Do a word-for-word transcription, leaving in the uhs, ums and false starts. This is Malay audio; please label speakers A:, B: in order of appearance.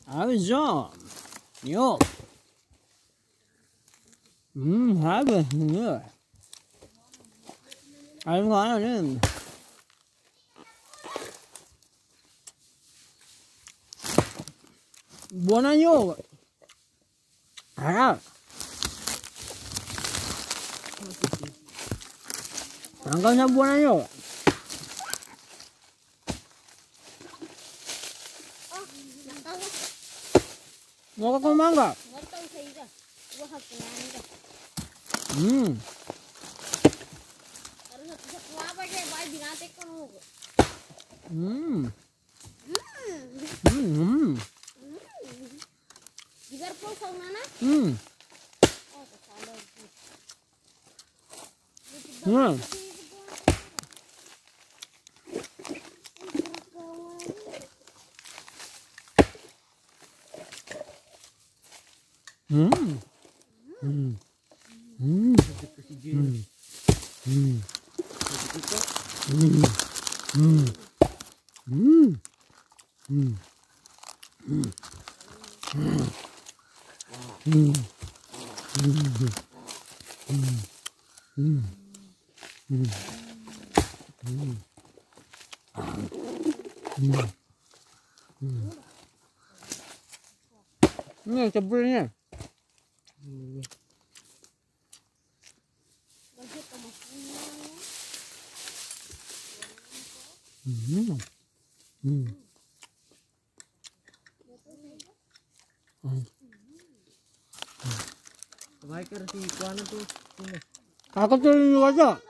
A: Avisó. Yo. Hmm, habis ni. Ai ngon ni. Buon año. Ah. Angkanya buon año. Mau ke mangga? Hmm. Hmm. Hmm. Hmm. Hmm. Hmm. Hmm. Hmm. Hmm. Hmm. Hmm. Hmm. Hmm. Hmm. Hmm. Hmm. Hmm. Hmm. Hmm. Ini sebenarnya. Hmm. Hmm.
B: Baik si kuan tu.
A: Kakak tu aja.